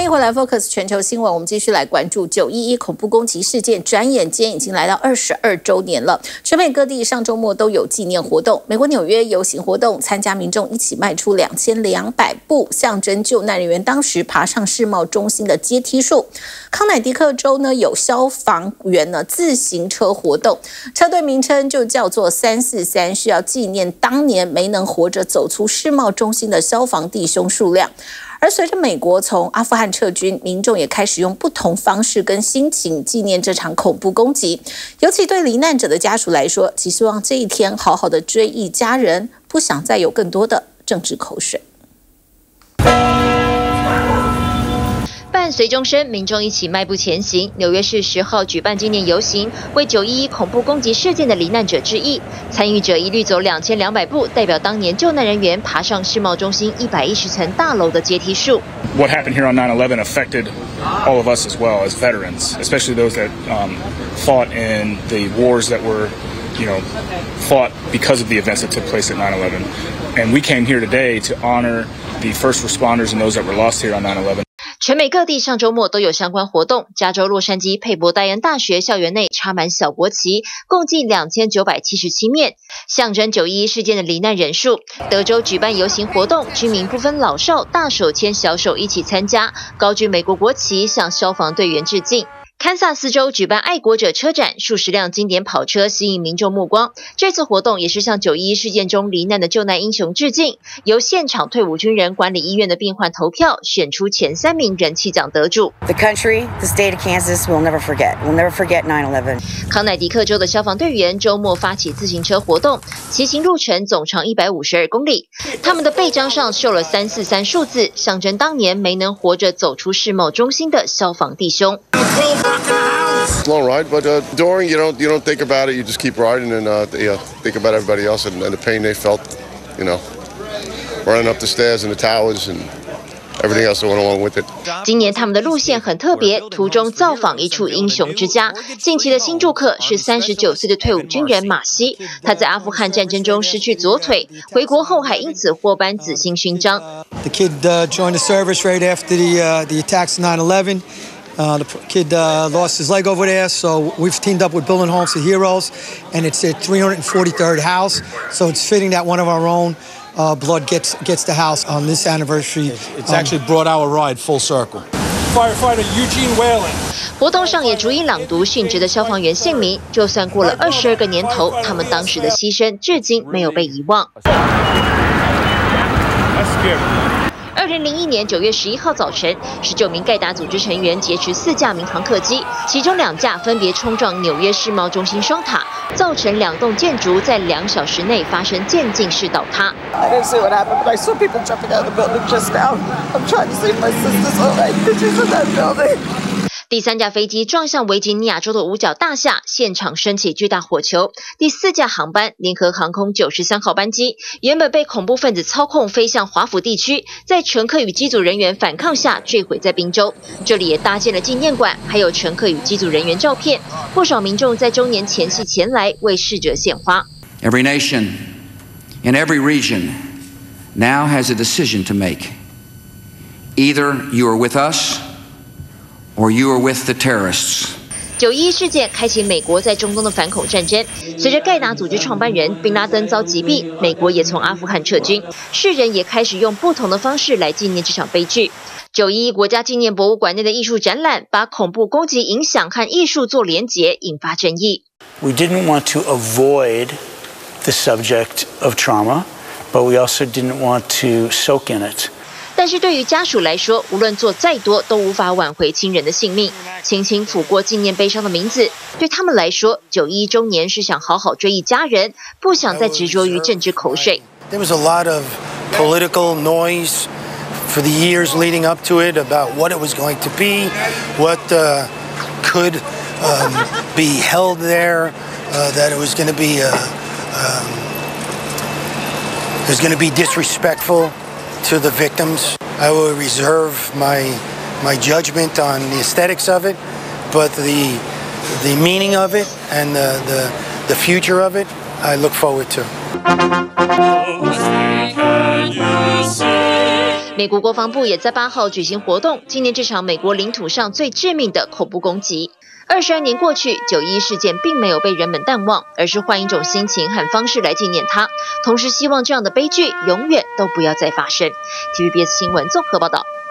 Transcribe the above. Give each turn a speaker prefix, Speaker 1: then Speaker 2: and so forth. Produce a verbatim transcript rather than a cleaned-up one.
Speaker 1: 迎回来 Focus 全球新闻，我们继续来关注九一一恐怖攻击事件，转眼间已经来到二十二周年了。全美各地上周末都有纪念活动，美国纽约游行活动，参加民众一起迈出两千两百步，象征救难人员当时爬上世贸中心的阶梯树。康乃狄克州呢有消防员呢自行车活动，车队名称就叫做三四三，是要纪念当年没能活着走出世贸中心的消防弟兄数量。而随着美国从阿富汗撤军，民众也开始用不同方式跟心情纪念这场恐怖攻击。尤其对罹难者的家属来说，只希望这一天好好的追忆家人，不想再有更多的政治口水。
Speaker 2: 伴随钟声，民众一起迈步前行。纽约市十号举办纪念游行，为九一一恐怖攻击事件的罹难者致意。参与者一律走两千两百步，代表当年救难人员爬上世贸中心一百一十层大楼的阶梯树。
Speaker 3: What happened here on nine eleven affected all of us as well as veterans, especially those that um, fought in the wars that were, you know, fought because of the events that took place at nine eleven. And we came here today to honor the first responders and those that were lost here on nine eleven.
Speaker 2: 全美各地上周末都有相关活动，加州洛杉矶佩伯戴恩大学校园内插满小国旗，共计两千九百七十七面，象征九一一事件的罹难人数。德州举办游行活动，居民不分老少，大手牵小手一起参加，高举美国国旗向消防队员致敬。堪萨斯州举办爱国者车展，数十辆经典跑车吸引民众目光。这次活动也是向九一一事件中罹难的救难英雄致敬，由现场退伍军人管理医院的病患投票，选出前三名人气奖得主。
Speaker 4: The country, the state of Kansas will never forget. We'll never forget nine eleven.
Speaker 2: 康乃狄克州的消防队员周末发起自行车活动，骑行路程总长一百五十二公里。他们的背章上绣了三四三数字，象征当年没能活着走出世贸中心的消防弟兄。
Speaker 5: Long ride, but uh, during you don't you don't think about it. You just keep riding and uh, you know, think about everybody else and, and the pain they felt. You know, running up the stairs and the towers and everything else that went along with it.
Speaker 2: 今年他们的路线很特别，途中造访一处英雄之家。近期的新住客是三十九岁的退伍军人马西，他在阿富汗战争中失去左腿，回国后还因此获颁紫星勋章。
Speaker 6: The kid uh, joined the service right after the uh, the attacks of nine eleven. Uh, the kid uh, lost his leg over there, so we've teamed up with Building Homes for Heroes, and it's their three hundred forty-third house, so it's fitting that one of our own uh, blood gets gets the house on this anniversary.
Speaker 7: It's actually brought our ride full circle. Firefighter Eugene Whalen.
Speaker 2: 活动上也逐一朗读殉职的消防员姓名，就算过了二十二个年头，他们当时的牺牲至今没有被遗忘。二零零一年九月十一号早晨，十九名盖达组织成员劫持四架民航客机，其中两架分别冲撞纽约世贸中心双塔，造成两栋建筑在两小时内发生渐进式倒塌。
Speaker 8: I didn't see what happened, but I saw people jumping out of the building just now. I'm trying to save my sister's life. She's in that building.
Speaker 2: 第三架飞机撞向维吉尼亚州的五角大厦，现场升起巨大火球。第四架航班联合航空九十三号班机原本被恐怖分子操控飞向华府地区，在乘客与机组人员反抗下坠毁在宾州。这里也搭建了纪念馆，还有乘客与机组人员照片。不少民众在周年前夕前来为逝者献花。
Speaker 9: Every nation in every region now has a decision to make. Either you are with us.Or you are with the terrorists.
Speaker 2: 九一一事件开启美国在中东的反恐战争。随着盖达组织创办人宾拉登遭击毙，美国也从阿富汗撤军，世人也开始用不同的方式来纪念这场悲剧。九一一国家纪念博物馆内的艺术展览，把恐怖攻击影响和艺术做连结，引发争议。
Speaker 10: We didn't want to avoid the subject of trauma, but we also didn't want to soak in it.
Speaker 2: 但是对于家属来说，无论做再多都无法挽回亲人的性命。轻轻抚过纪念悲伤的名字，对他们来说，九一一周年是想好好追忆家人，不想再执着于政治口水。
Speaker 6: There was a lot of political noise for the years leading up to it about what it was going to be, what uh, could um, be held there, uh, that it was going to be uh, um, it was going to be disrespectful.To the victims, I will reserve my my judgment on the aesthetics of it, but the the meaning of it and the the, the future of it, I look forward to.
Speaker 2: 美国国防部也在八号举行活动，纪念这场美国领土上最致命的恐怖攻击。二十二年过去，九一一事件并没有被人们淡忘，而是换一种心情和方式来纪念它，同时希望这样的悲剧永远都不要再发生。T V B S 新闻综合报道。